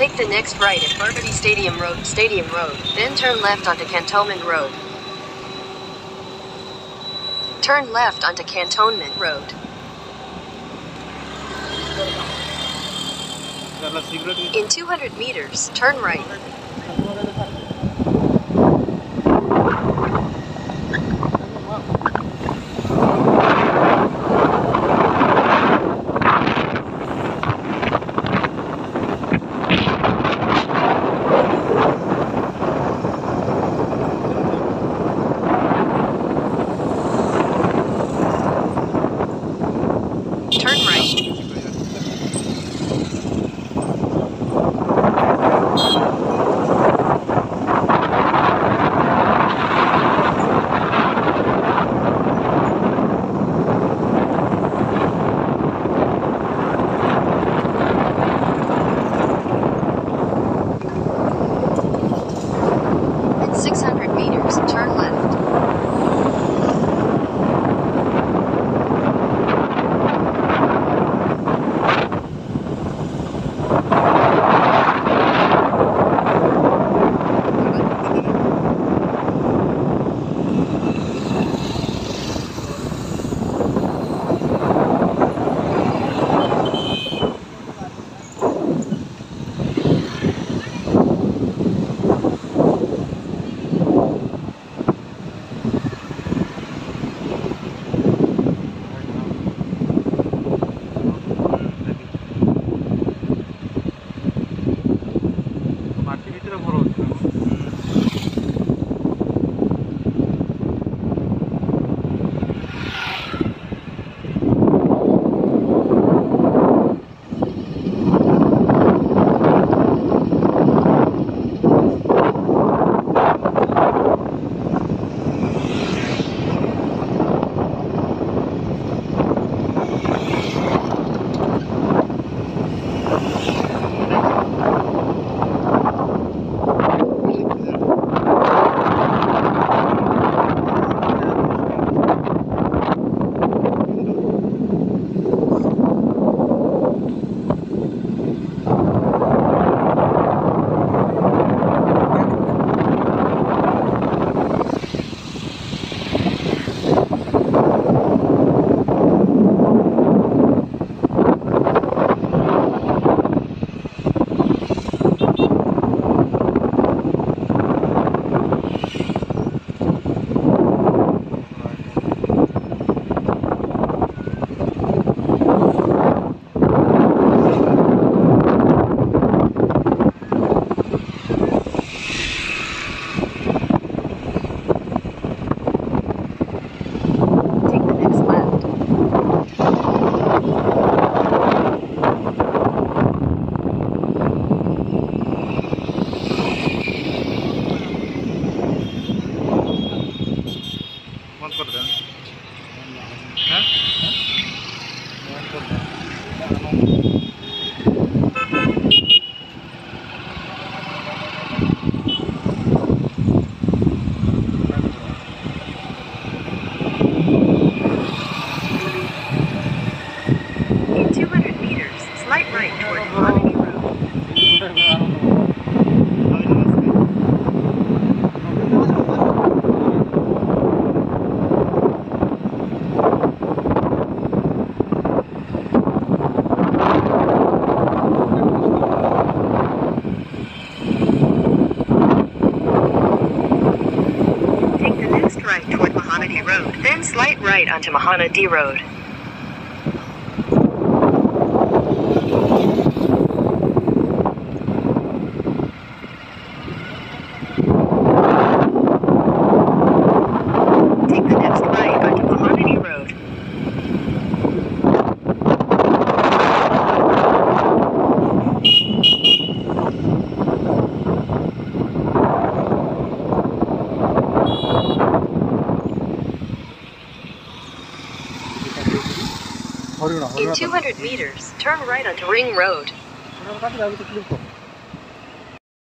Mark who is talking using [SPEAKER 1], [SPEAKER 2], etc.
[SPEAKER 1] Take the next right at Barabati Stadium Road, then turn left onto Cantonment Road. Turn left onto Cantonment Road. In 200 meters, turn right. Turn right. In 600 meters, turn left. Road, then slight right onto Barabati Road. Take the next right onto Barabati Road. In 200 meters, turn right onto Ring Road.